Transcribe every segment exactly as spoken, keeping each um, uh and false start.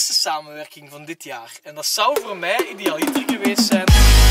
eerste samenwerking van dit jaar. En dat zou voor mij idealiter geweest zijn.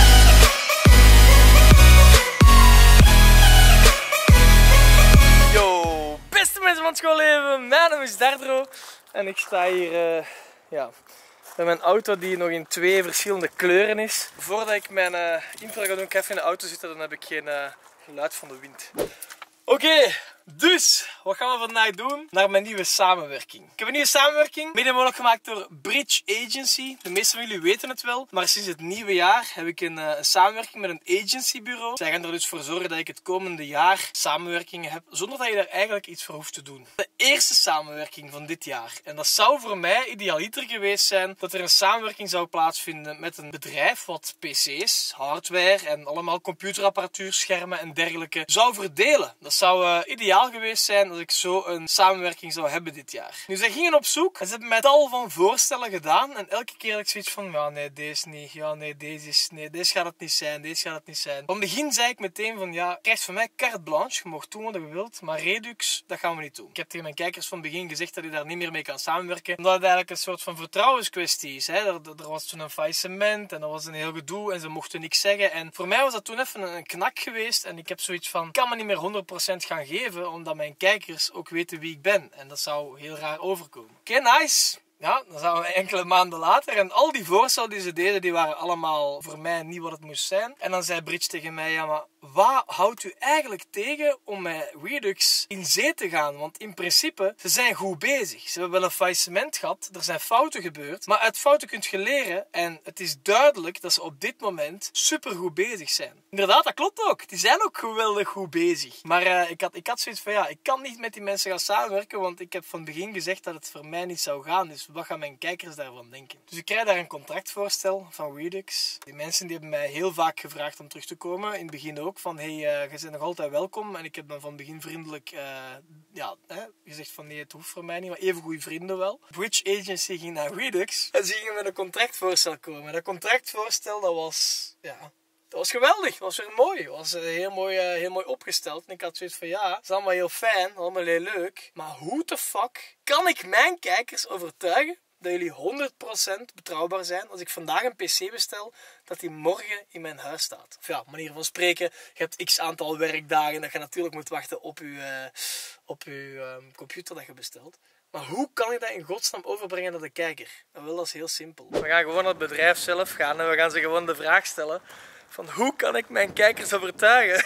Yo, beste mensen van het schoolleven, mijn naam is Dardro. En ik sta hier uh, ja, met mijn auto die nog in twee verschillende kleuren is. Voordat ik mijn uh, intro ga doen, ik even in de auto zitten, dan heb ik geen uh, geluid van de wind. Oké, okay, dus wat gaan we vandaag doen? Naar mijn nieuwe samenwerking. Ik heb een nieuwe samenwerking, mede mogelijk gemaakt door Bridge Agency. De meeste van jullie weten het wel, maar sinds het nieuwe jaar heb ik een, uh, een samenwerking met een agencybureau. Zij gaan er dus voor zorgen dat ik het komende jaar samenwerkingen heb, zonder dat je daar eigenlijk iets voor hoeft te doen. De eerste samenwerking van dit jaar. En dat zou voor mij idealiter geweest zijn dat er een samenwerking zou plaatsvinden met een bedrijf wat P C's, hardware en allemaal computerapparatuur, schermen en dergelijke zou verdelen. Dat zou uh, ideaal geweest zijn als ik zo een samenwerking zou hebben dit jaar. Nu, zij gingen op zoek en ze hebben mij tal van voorstellen gedaan. En elke keer had ik zoiets van, ja nee, deze niet. Ja nee, deze is, nee, deze gaat het niet zijn. Deze gaat het niet zijn. Van het begin zei ik meteen van, ja, je krijgt van mij carte blanche. Je mag doen wat je wilt, maar Redux, dat gaan we niet doen. Ik heb tegen mijn kijkers van het begin gezegd dat ik daar niet meer mee kan samenwerken. Omdat het eigenlijk een soort van vertrouwenskwestie is. Hè. Er, er was toen een faillissement en dat was een heel gedoe en ze mochten niks zeggen. En voor mij was dat toen even een knak geweest. En ik heb zoiets van, ik kan me niet meer honderd procent gaan geven, omdat mijn kijkers ook weten wie ik ben. En dat zou heel raar overkomen. Oké, okay, nice. Ja, dan zijn we enkele maanden later en al die voorstellen die ze deden, die waren allemaal voor mij niet wat het moest zijn. En dan zei Bridge tegen mij, ja maar wat houdt u eigenlijk tegen om met Redux in zee te gaan? Want in principe, ze zijn goed bezig. Ze hebben wel een faillissement gehad, er zijn fouten gebeurd, maar uit fouten kunt je leren en het is duidelijk dat ze op dit moment supergoed bezig zijn. Inderdaad, dat klopt ook. Die zijn ook geweldig goed bezig. Maar uh, ik, had, ik had zoiets van, ja, ik kan niet met die mensen gaan samenwerken, want ik heb van het begin gezegd dat het voor mij niet zou gaan. Dus wat gaan mijn kijkers daarvan denken? Dus ik krijg daar een contractvoorstel van Redux. Die mensen die hebben mij heel vaak gevraagd om terug te komen. In het begin ook van, hey, uh, je bent nog altijd welkom. En ik heb dan van het begin vriendelijk uh, ja, hè, gezegd van, nee, het hoeft voor mij niet. Maar even goede vrienden wel. Bridge Agency ging naar Redux en ze gingen met een contractvoorstel komen. Dat contractvoorstel, dat was, ja... Dat was geweldig, dat was weer mooi. Dat was heel mooi, uh, heel mooi opgesteld. En ik had zoiets van, ja, dat is allemaal heel fijn, allemaal heel leuk. Maar hoe de fuck kan ik mijn kijkers overtuigen dat jullie honderd procent betrouwbaar zijn als ik vandaag een P C bestel, dat die morgen in mijn huis staat? Of ja, manier van spreken, je hebt x aantal werkdagen dat je natuurlijk moet wachten op je, uh, op je uh, computer dat je bestelt. Maar hoe kan ik dat in godsnaam overbrengen naar de kijker? Nou, wel, dat is heel simpel. We gaan gewoon naar het bedrijf zelf gaan en we gaan ze gewoon de vraag stellen van hoe kan ik mijn kijkers overtuigen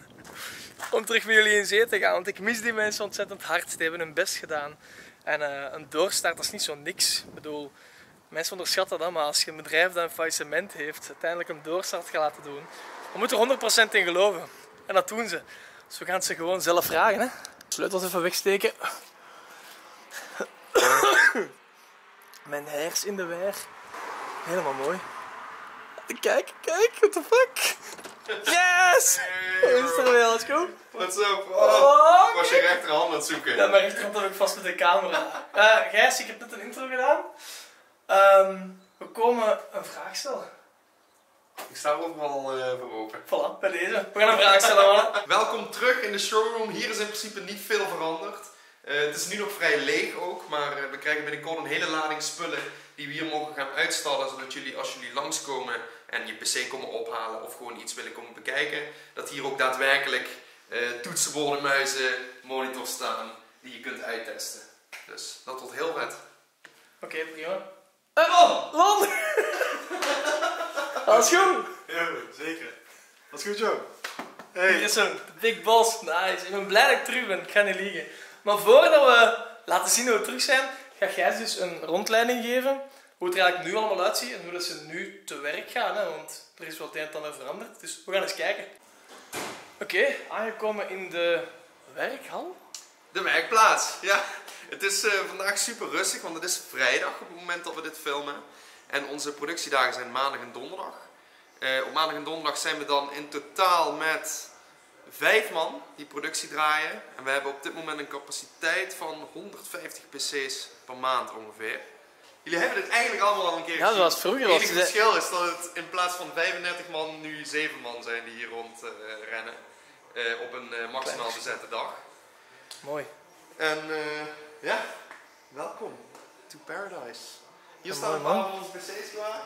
om terug met jullie in zee te gaan. Want ik mis die mensen ontzettend hard. Die hebben hun best gedaan. En uh, een doorstart, dat is niet zo niks. Ik bedoel, mensen onderschatten dat, maar als je een bedrijf dat een faillissement heeft, uiteindelijk een doorstart gaat laten doen, dan moet je er honderd procent in geloven. En dat doen ze. Dus we gaan het ze gewoon zelf vragen. Hè? Sleutels even wegsteken. Mijn hairs in de weer. Helemaal mooi. Kijk, kijk, what the fuck? Yes! Hoe is het er weer? Alles goed? What's up? Oh, oh, was je rechterhand aan het zoeken? Ja, mijn rechterhand heb ik vast met de camera. Uh, Gijs, ik heb net een intro gedaan. Um, we komen een vraag stellen. Ik sta overal uh, voor open. Voilà, bij deze. We gaan een vraag stellen, mannen. Welkom terug in de showroom. Hier is in principe niet veel veranderd. Uh, het is nu nog vrij leeg ook, maar uh, we krijgen binnenkort een hele lading spullen die we hier mogen gaan uitstallen, zodat jullie als jullie langskomen en je P C komen ophalen of gewoon iets willen komen bekijken, dat hier ook daadwerkelijk uh, toetsenborden, muizen, monitors staan die je kunt uittesten. Dus dat wordt heel vet. Oké, okay, prima. Uh, oh, Lon! Alles goed? Ja, zeker. Alles goed, Joe? Hey. Hier is hem, de big boss. Nice. Ik ben blij dat ik terug ben, ik ga niet liegen. Maar voordat we laten zien hoe we terug zijn, ga jij dus een rondleiding geven hoe het er eigenlijk nu allemaal uitziet en hoe dat ze nu te werk gaan. Hè? Want er is wel het een en ander veranderd. Dus we gaan eens kijken. Oké, okay, aangekomen in de werkhal. De werkplaats, ja. Het is uh, vandaag super rustig, want het is vrijdag op het moment dat we dit filmen. En onze productiedagen zijn maandag en donderdag. Uh, op maandag en donderdag zijn we dan in totaal met vijf man die productie draaien. En we hebben op dit moment een capaciteit van honderdvijftig P C's per maand ongeveer. Jullie hebben dit eigenlijk allemaal al een keer gezien. Ja, dat was vroeger. Het enige was verschil is dat het in plaats van vijfendertig man nu zeven man zijn die hier rond uh, rennen. Uh, op een uh, maximaal bezette dag. Mooi. En uh, ja, welkom to Paradise. Hier Ja, staan een mooi, paar man. van onze pc's klaar.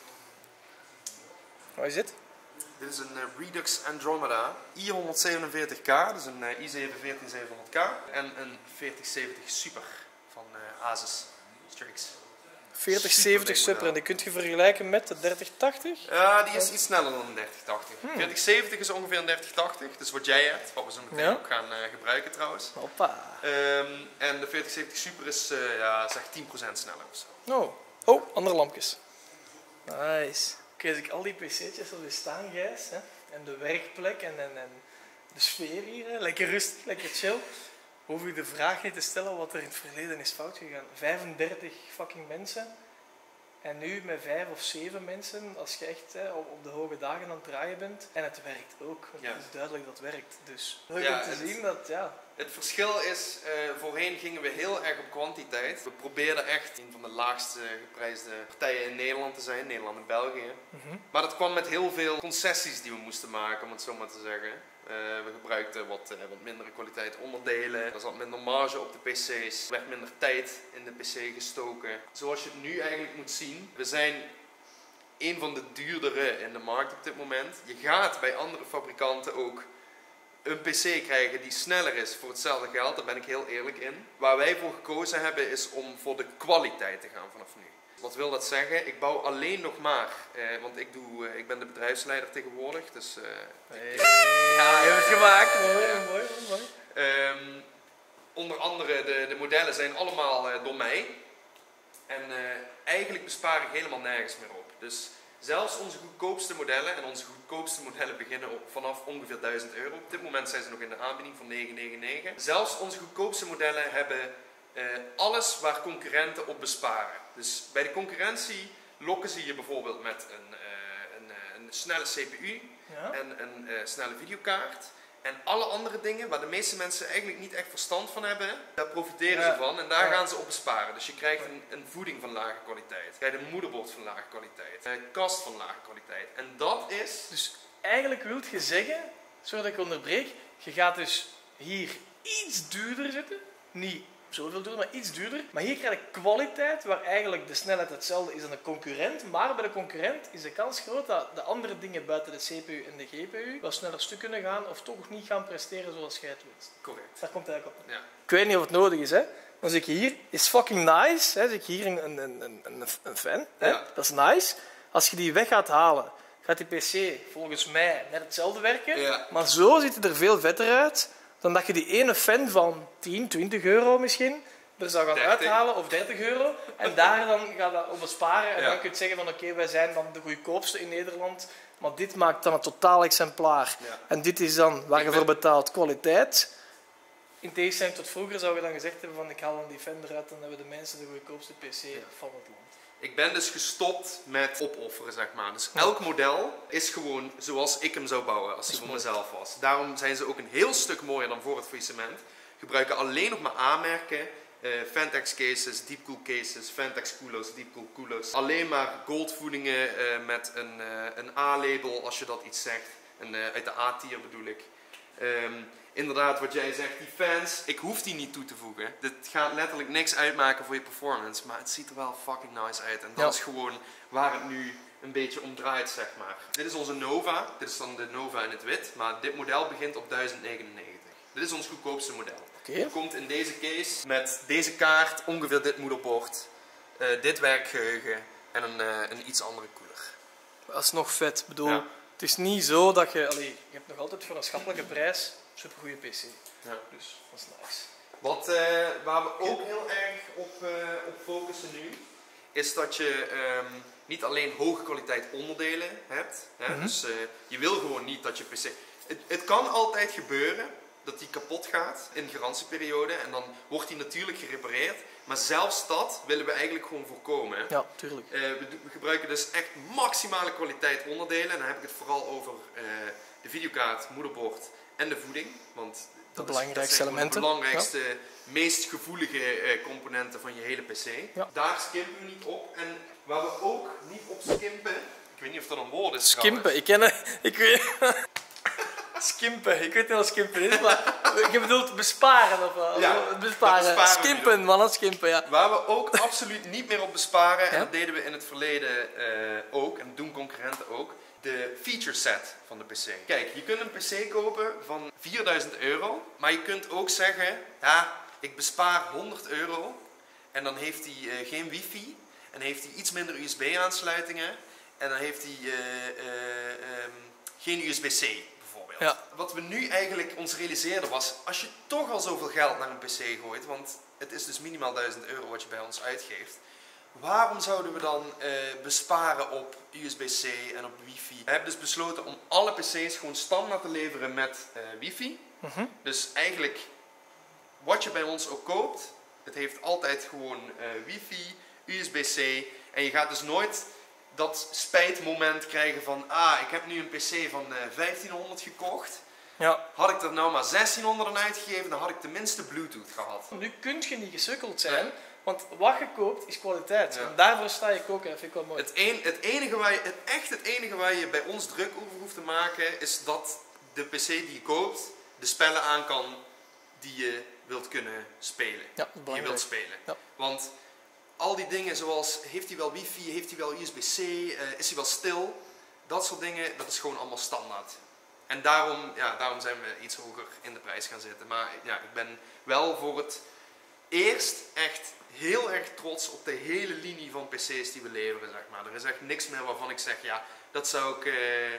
Wat is dit? Dit is een uh, Redux Andromeda i honderdzevenenveertig K, dus een uh, i zeven veertien zevenhonderd K. En een veertig zeventig Super van uh, Asus Strix. veertig zeventig Super en die kun je vergelijken met de dertig tachtig? Ja, die is iets sneller dan een dertig tachtig. Hmm. veertig zeventig is ongeveer een dertig tachtig, dus wat jij hebt, wat we zo meteen ja. ook gaan uh, gebruiken trouwens. Hoppa. Um, en de veertig zeventig Super is uh, ja, zeg tien procent sneller ofzo. Oh. Oh, andere lampjes. Nice. Oké, als ik al die pc'tjes al staan, Gijs, hè, en de werkplek en, en, en de sfeer hier, hè, lekker rustig, lekker chill, hoef ik de vraag niet te stellen wat er in het verleden is fout gegaan. vijfendertig fucking mensen en nu met vijf of zeven mensen, als je echt hè, op de hoge dagen aan het draaien bent. En het werkt ook, want ja. het is duidelijk dat het werkt. Dus leuk ja, om te het, zien dat, ja... Het verschil is, uh, voorheen gingen we heel erg op kwantiteit. We probeerden echt een van de laagste geprijsde partijen in Nederland te zijn, Nederland en België. Mm-hmm. Maar dat kwam met heel veel concessies die we moesten maken, om het zo maar te zeggen. Uh, we gebruikten wat, uh, wat mindere kwaliteit onderdelen, er zat minder marge op de pc's, er werd minder tijd in de pc gestoken. Zoals je het nu eigenlijk moet zien, we zijn een van de duurdere in de markt op dit moment. Je gaat bij andere fabrikanten ook een pc krijgen die sneller is voor hetzelfde geld, daar ben ik heel eerlijk in. Waar wij voor gekozen hebben is om voor de kwaliteit te gaan vanaf nu. Wat wil dat zeggen? Ik bouw alleen nog maar, eh, want ik, doe, eh, ik ben de bedrijfsleider tegenwoordig, dus... Uh, hey. Ja, je hebt het gemaakt. Mooi, ja. mooi, mooi. Um, onder andere, de, de modellen zijn allemaal uh, door mij. En uh, eigenlijk bespaar ik helemaal nergens meer op. Dus zelfs onze goedkoopste modellen, en onze goedkoopste modellen beginnen op vanaf ongeveer duizend euro. Op dit moment zijn ze nog in de aanbieding van negen negenennegentig. Zelfs onze goedkoopste modellen hebben uh, alles waar concurrenten op besparen. Dus bij de concurrentie lokken ze je bijvoorbeeld met een, uh, een, uh, een snelle C P U ja? en een uh, snelle videokaart. En alle andere dingen waar de meeste mensen eigenlijk niet echt verstand van hebben, daar profiteren ja. ze van en daar ja. gaan ze op besparen. Dus je krijgt een, een voeding van lage kwaliteit, je krijgt een moederbord van lage kwaliteit, een kast van lage kwaliteit. En dat is... Dus eigenlijk wil je zeggen, zodat ik onderbreek, je gaat dus hier iets duurder zitten, niet zoveel duurder, maar iets duurder. Maar hier krijg je kwaliteit waar eigenlijk de snelheid hetzelfde is dan de concurrent. Maar bij de concurrent is de kans groot dat de andere dingen buiten de C P U en de G P U wel sneller stuk kunnen gaan of toch niet gaan presteren zoals jij het wilt. Correct. Daar komt het eigenlijk op. Ja. Ik weet niet of het nodig is, hè. Dan zie ik hier, is fucking nice. Hè. Zie ik hier een, een, een, een, een fan. Hè. Ja. Dat is nice. Als je die weg gaat halen, gaat die P C volgens mij net hetzelfde werken. Ja. Maar zo ziet het er veel vetter uit dan dat je die ene fan van tien, twintig euro misschien er zou gaan dertig uithalen, of dertig euro. En daar dan gaat dat op besparen. En ja. dan kun je zeggen van oké, okay, wij zijn dan de goedkoopste in Nederland. Maar dit maakt dan een totaal exemplaar. Ja. En dit is dan waar Ik je ben... voor betaalt kwaliteit. In tegenstelling tot vroeger zou je dan gezegd hebben van ik haal dan die fan eruit, dan hebben de mensen de goedkoopste P C ja. van het land. Ik ben dus gestopt met opofferen, zeg maar. Dus elk model is gewoon zoals ik hem zou bouwen als hij voor mezelf was. Daarom zijn ze ook een heel stuk mooier dan voor het faillissement. Gebruiken alleen nog maar A-merken. Uh, Vantex cases, Deepcool cases, Vantex koelers, Deepcool koelers. Alleen maar goldvoedingen uh, met een, uh, een A-label als je dat iets zegt. En, uh, uit de A-tier bedoel ik. Um, inderdaad, wat jij zegt, die fans, ik hoef die niet toe te voegen. Dit gaat letterlijk niks uitmaken voor je performance, maar het ziet er wel fucking nice uit. En dat ja. is gewoon waar het nu een beetje om draait, zeg maar. Dit is onze Nova, dit is dan de Nova in het wit, maar dit model begint op duizend negenennegentig. Dit is ons goedkoopste model. Okay. Het komt in deze case met deze kaart, ongeveer dit moederbord, uh, dit werkgeheugen en een, uh, een iets andere koeler. Dat is nog vet. Ik bedoel, ja. het is niet zo dat je... Allee, je hebt nog altijd voor een schappelijke prijs supergoeie P C. Ja. Dus dat is nice. Wat, uh, waar we ook heel erg op, uh, op focussen nu, is dat je um, niet alleen hoge kwaliteit onderdelen hebt. Hè? Mm-hmm. Dus uh, je wil gewoon niet dat je P C... Het, het kan altijd gebeuren dat die kapot gaat in garantieperiode en dan wordt die natuurlijk gerepareerd. Maar zelfs dat willen we eigenlijk gewoon voorkomen. Ja, tuurlijk. Uh, we, we gebruiken dus echt maximale kwaliteit onderdelen. En dan heb ik het vooral over uh, de videokaart, moederbord en de voeding. Want dat, de is, dat zijn elementen. de belangrijkste, ja. meest gevoelige uh, componenten van je hele P C. Ja. Daar skimpen we niet op. En waar we ook niet op skimpen, ik weet niet of dat een woord is. Skimpen, ik ken het. Ik weet... skimpen. Ik weet niet wat skimpen is, maar ik bedoel besparen. Of, uh, Ja, besparen. dat besparen Skimpen, man, dat skimpen, ja. Waar we ook absoluut niet meer op besparen, en Ja? dat deden we in het verleden eh, ook, en doen concurrenten ook, de feature set van de P C. Kijk, je kunt een P C kopen van vierduizend euro, maar je kunt ook zeggen, ja, ik bespaar honderd euro en dan heeft hij uh, geen wifi en heeft hij iets minder U S B-aansluitingen en dan heeft hij uh, uh, um, geen U S B C bijvoorbeeld. Ja. Wat we nu eigenlijk ons realiseerden was, als je toch al zoveel geld naar een P C gooit, want het is dus minimaal duizend euro wat je bij ons uitgeeft, waarom zouden we dan uh, besparen op U S B C en op wifi? We hebben dus besloten om alle P C's gewoon standaard te leveren met uh, wifi. Mm-hmm. Dus eigenlijk, wat je bij ons ook koopt, het heeft altijd gewoon uh, wifi, U S B C. En je gaat dus nooit dat spijtmoment krijgen van, ah, ik heb nu een P C van uh, vijftienhonderd gekocht. Ja. Had ik er nou maar zestienhonderd aan uitgegeven, dan had ik tenminste Bluetooth gehad. Nu kun je niet gesukkeld zijn, Nee. want wat je koopt is kwaliteit. Ja. En daarvoor sta je koken, dat vind ik wel mooi. Het, een, het enige waar je, het, echt het enige waar je bij ons druk over hoeft te maken, is dat de P C die je koopt, de spellen aan kan die je wilt kunnen spelen. Ja, dat is Die je belangrijk. wilt spelen. Ja. Want al die dingen zoals, heeft hij wel wifi, heeft hij wel U S B C, uh, is hij wel stil, dat soort dingen, dat is gewoon allemaal standaard. En daarom, ja, daarom zijn we iets hoger in de prijs gaan zitten. Maar ja, ik ben wel voor het eerst echt heel erg trots op de hele linie van P C's die we leveren, zeg maar. Er is echt niks meer waarvan ik zeg, ja, dat zou ik, uh,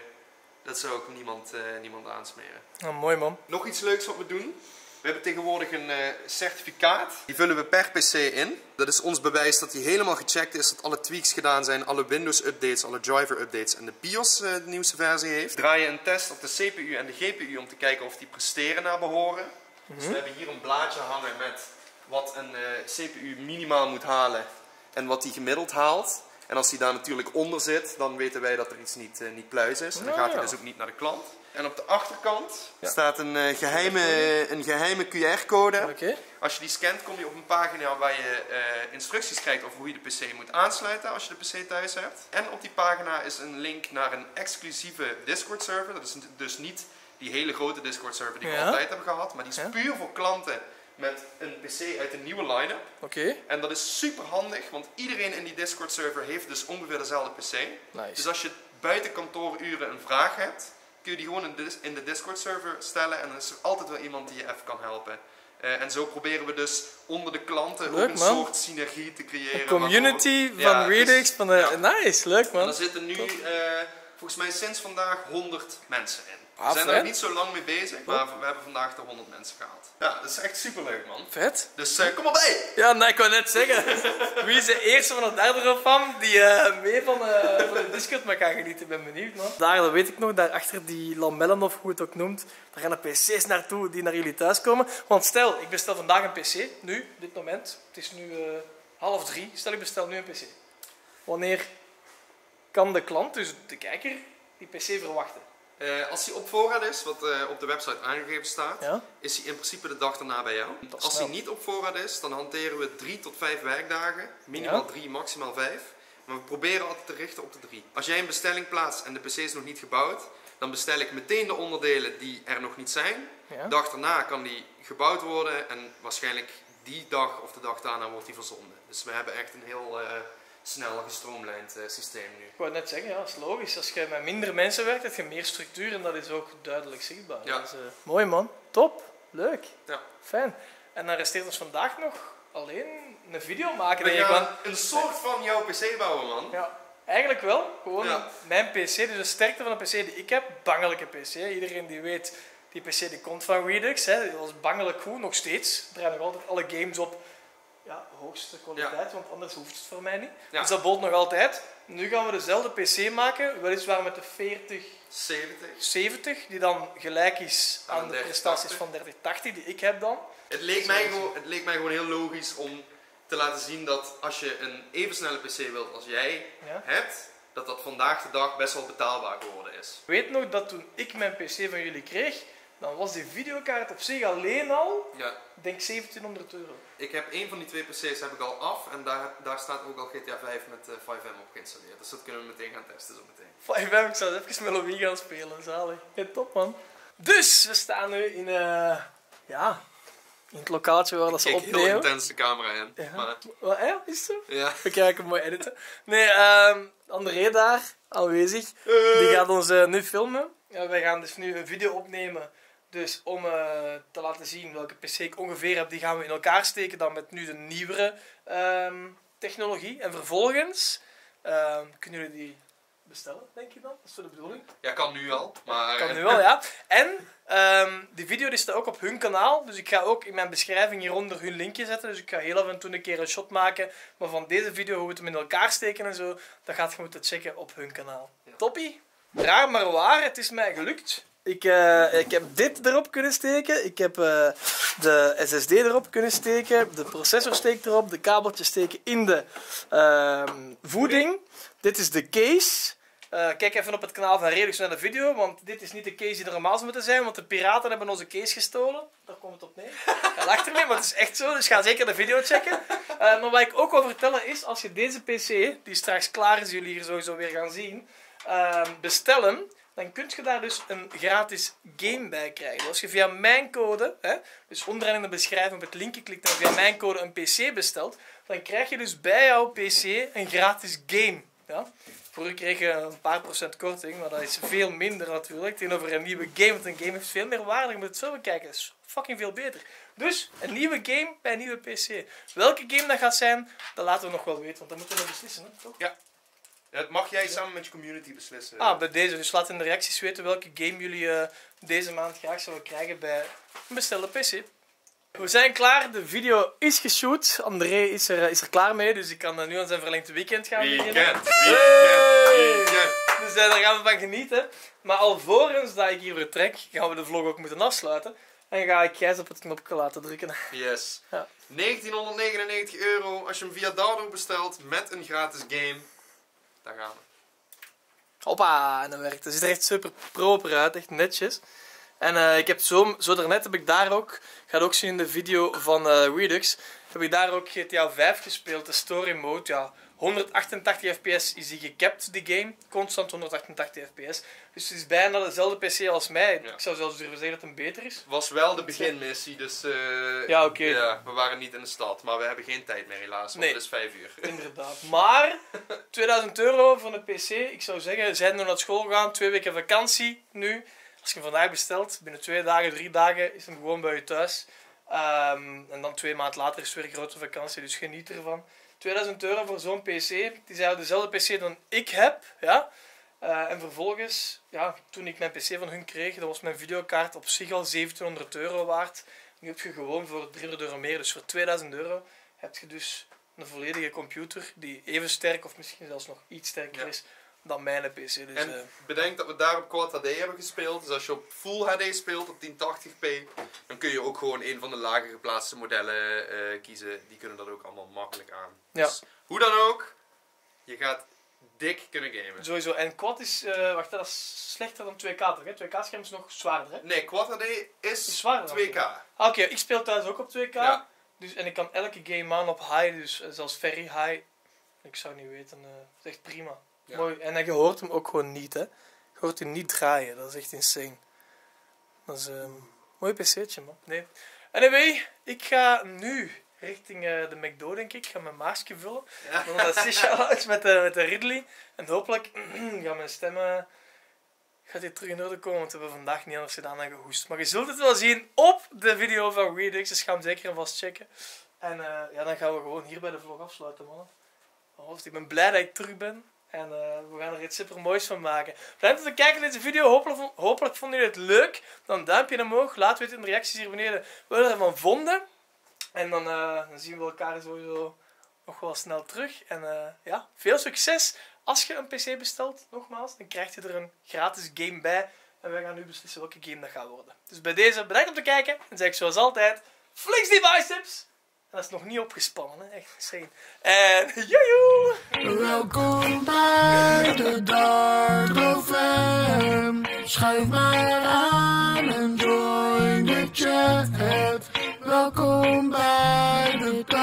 dat zou ik niemand, uh, niemand aansmeren. Ja, mooi man. Nog iets leuks wat we doen. We hebben tegenwoordig een uh, certificaat. Die vullen we per P C in. Dat is ons bewijs dat die helemaal gecheckt is, dat alle tweaks gedaan zijn, alle Windows updates, alle driver updates en de BIOS uh, de nieuwste versie heeft. Draai je een test op de C P U en de G P U om te kijken of die presteren naar behoren. Mm-hmm. Dus we hebben hier een blaadje hangen met wat een uh, C P U minimaal moet halen en wat die gemiddeld haalt. En als die daar natuurlijk onder zit, dan weten wij dat er iets niet, uh, niet pluis is. En dan gaat hij dus ook niet naar de klant. En op de achterkant ja. staat een, uh, geheime, een geheime Q R-code. Okay. Als je die scant, kom je op een pagina waar je uh, instructies krijgt over hoe je de P C moet aansluiten als je de P C thuis hebt. En op die pagina is een link naar een exclusieve Discord server. Dat is dus niet die hele grote Discord server die we ja. altijd hebben gehad, maar die is ja. puur voor klanten met een P C uit een nieuwe line-up. Okay. En dat is super handig, want iedereen in die Discord server heeft dus ongeveer dezelfde P C. Nice. Dus als je buiten kantooruren een vraag hebt, kun je die gewoon in de Discord server stellen en dan is er altijd wel iemand die je even kan helpen. Uh, en zo proberen we dus onder de klanten leuk, ook een man. soort synergie te creëren. Een community van ja, Redux. Dus, van de, ja. Nice, leuk man. En er zitten nu uh, volgens mij sinds vandaag honderd mensen in. Ah, we zijn vet. er niet zo lang mee bezig, maar we hebben vandaag de honderd mensen gehaald. Ja, dat is echt super leuk man. Vet. Dus uh, kom maar bij! Ja, nee, ik wou net zeggen. Wie is de eerste van het derde van die uh, mee van, uh, van de Discord maar kan genieten? Ik ben benieuwd man. Daar, dat weet ik nog, daar achter die lamellen of hoe het ook noemt, daar gaan de P C's naartoe die naar jullie thuis komen. Want stel, ik bestel vandaag een P C, nu, op dit moment. Het is nu uh, half drie, stel ik bestel nu een P C. Wanneer kan de klant, dus de kijker, die P C verwachten? Uh, als hij op voorraad is, wat uh, op de website aangegeven staat, ja? is hij in principe de dag daarna bij jou. Als snel. hij niet op voorraad is, dan hanteren we drie tot vijf werkdagen. Minimaal ja? drie, maximaal vijf. Maar we proberen altijd te richten op de drie. Als jij een bestelling plaatst en de P C is nog niet gebouwd, dan bestel ik meteen de onderdelen die er nog niet zijn. Ja? De dag daarna kan die gebouwd worden en waarschijnlijk die dag of de dag daarna wordt die verzonden. Dus we hebben echt een heel uh, snel gestroomlijnd uh, systeem nu. Ik wou net zeggen, ja, dat is logisch. Als je met minder mensen werkt, heb je meer structuur en dat is ook duidelijk zichtbaar. Ja. Dus, uh, mooi man, top, leuk, ja. fijn. En dan resteert ons vandaag nog alleen een video maken. We denk gaan ik, een soort van jouw P C bouwen man. Ja, eigenlijk wel. Gewoon ja. mijn P C, dus de sterkte van de P C die ik heb, bangelijke P C. Iedereen die weet, die P C die komt van Redux, hè. Die was bangelijk goed, nog steeds. Er draaien nog altijd alle games op. Ja, hoogste kwaliteit, ja. want anders hoeft het voor mij niet. Ja. Dus dat bolt nog altijd. Nu gaan we dezelfde P C maken, weliswaar met de veertig zeventig, die dan gelijk is aan, aan de prestaties van dertig tachtig die ik heb dan. Het leek, mij gewoon, het leek mij gewoon heel logisch om te laten zien dat als je een even snelle P C wilt als jij ja. hebt, dat dat vandaag de dag best wel betaalbaar geworden is. Ik weet nog dat toen ik mijn P C van jullie kreeg, dan was die videokaart op zich alleen al, ja. denk zeventienhonderd euro. Ik heb één van die twee P C's heb ik al af en daar, daar staat ook al G T A vijf met uh, vijf M op geïnstalleerd. Dus dat kunnen we meteen gaan testen zo meteen. vijf M, ik zou even met Louis gaan spelen, zalig. Hey, top man. Dus we staan nu in, uh, ja, in het lokaaltje waar dat ze Kijk, opnemen. heel intens de camera in. Ja. Maar, Wat, ja, is het zo? ja. We kijken mooi editen. Nee, um, André daar, aanwezig, Uh. die gaat ons uh, nu filmen. Ja, wij gaan dus nu een video opnemen. Dus om uh, te laten zien welke P C ik ongeveer heb, die gaan we in elkaar steken dan met nu de nieuwere um, technologie. En vervolgens uh, kunnen jullie die bestellen, denk je dan? Dat is zo de bedoeling. Ja, kan nu al. Maar... Kan nu wel, ja. En um, die video die staat ook op hun kanaal. Dus ik ga ook in mijn beschrijving hieronder hun linkje zetten. Dus ik ga heel af en toe een keer een shot maken. Maar van deze video, hoe we het hem in elkaar steken en zo, dat gaat je moeten checken op hun kanaal. Ja. Toppie. Raar maar waar, het is mij gelukt. Ik, uh, ik heb dit erop kunnen steken. Ik heb uh, de S S D erop kunnen steken. De processor steekt erop. De kabeltjes steken in de uh, voeding. Dit is de case. Uh, kijk even op het kanaal van Redux naar de video, want dit is niet de case die er normaal zou moeten zijn, want de piraten hebben onze case gestolen. Daar komt het op neer. Hij lacht ermee, maar het is echt zo, dus ga zeker de video checken. Uh, maar wat ik ook wil vertellen is, als je deze P C, die straks klaar is, jullie hier sowieso weer gaan zien, uh, bestellen, dan kun je daar dus een gratis game bij krijgen. Als je via mijn code, hè, dus onderaan in de beschrijving op het linkje klikt en via mijn code een P C bestelt, dan krijg je dus bij jouw P C een gratis game. Ja? Voor u kreeg je een paar procent korting, maar dat is veel minder natuurlijk tegenover een nieuwe game. Want een game heeft veel meer waarde, je moet het zo bekijken. Dat is fucking veel beter. Dus een nieuwe game bij een nieuwe P C. Welke game dat gaat zijn, dat laten we nog wel weten, want dat moeten we nog beslissen, hè? Toch? Ja. Dat mag jij samen met je community beslissen. Ah, bij deze. Dus laat in de reacties weten welke game jullie uh, deze maand graag zouden krijgen bij een bestelde P C. We zijn klaar, de video is geshoot. André is er, is er klaar mee, dus ik kan nu aan zijn verlengde weekend gaan Weekend, beginnen. weekend, Hey! weekend. Dus uh, daar gaan we van genieten. Maar alvorens dat ik hier vertrek, gaan we de vlog ook moeten afsluiten. En ga ik Gijs op het knopje laten drukken. Yes. Ja. negentienhonderdnegenennegentig euro als je hem via Dardo bestelt met een gratis game. Daar gaan we. Hoppa, en dat werkt. Het ziet er echt super proper uit, echt netjes. En uh, ik heb zo, zo daarnet heb ik daar ook, ga ook zien in de video van uh, Redux, heb ik daar ook G T A vijf gespeeld, de story mode. Ja, honderdachtentachtig F P S is die gecapt, die game. Constant honderdachtentachtig F P S. Dus het is bijna dezelfde P C als mij. Ja. Ik zou zelfs durven zeggen dat het beter is. Was wel de beginmissie, dus uh, ja, okay. ja, we waren niet in de stad. Maar we hebben geen tijd meer helaas, want nee. het is vijf uur. Inderdaad. Maar tweeduizend euro voor een P C, ik zou zeggen, zijn nu naar school gaan, twee weken vakantie nu. Als je hem vandaag bestelt, binnen twee dagen, drie dagen is hem gewoon bij je thuis. Um, en dan twee maanden later is het weer een grote vakantie, dus geniet ervan. tweeduizend euro voor zo'n P C. Het is eigenlijk dezelfde P C dan ik heb. Ja? Uh, en vervolgens, ja, toen ik mijn P C van hun kreeg, dan was mijn videokaart op zich al zeventienhonderd euro waard. Nu heb je gewoon voor driehonderd euro meer. Dus voor tweeduizend euro heb je dus een volledige computer die even sterk of misschien zelfs nog iets sterker ja. is dan mijn P C. Dus, en uh, bedenk dat we daar op Quad H D hebben gespeeld. Dus als je op Full H D speelt op tien tachtig p, dan kun je ook gewoon een van de lager geplaatste modellen uh, kiezen. Die kunnen dat ook allemaal makkelijk aan. Ja. Dus hoe dan ook, je gaat dik kunnen gamen. Sowieso. En Quad is, uh, wacht, dat is slechter dan twee K toch? Hè? twee K scherm is nog zwaarder. Hè? Nee, Quad H D is, is zwaarder twee K. Ah, Oké, okay. Ik speel thuis ook op twee K. Ja. Dus, en ik kan elke game aan op high, dus zelfs very high. Ik zou niet weten, uh, dat is echt prima. Ja. Mooi. En je hoort hem ook gewoon niet, hè. Je hoort hem niet draaien, dat is echt insane. Dat is een um, mooi pc'tje, man. Nee. Anyway, ik ga nu richting uh, de McDo, denk ik. Ik ga mijn maasje vullen. Ja. Dan dat Sisha uit met de, met de Ridley. En hopelijk gaan mijn stemmen... Gaat hier terug in orde komen, want we hebben vandaag niet anders gedaan dan gehoest. Maar je zult het wel zien op de video van Redux, dus ga hem zeker en vast checken. En uh, ja, dan gaan we gewoon hier bij de vlog afsluiten, mannen. Oh, ik ben blij dat ik terug ben. En uh, we gaan er iets super moois van maken. Bedankt om te kijken naar deze video. Hopelijk, hopelijk vonden jullie het leuk. Dan een duimpje omhoog. Laat weten in de reacties hier beneden wat jullie ervan vonden. En dan, uh, dan zien we elkaar sowieso nog wel snel terug. En uh, ja, veel succes. Als je een P C bestelt, nogmaals, dan krijg je er een gratis game bij. En wij gaan nu beslissen welke game dat gaat worden. Dus bij deze, bedankt om te kijken. En zeg ik zoals altijd, flex die biceps! En dat is nog niet opgespannen, hè? Echt insane. En joejoe! Welkom bij de Dardo Fam. Schuif maar aan en join de chat. Welkom bij de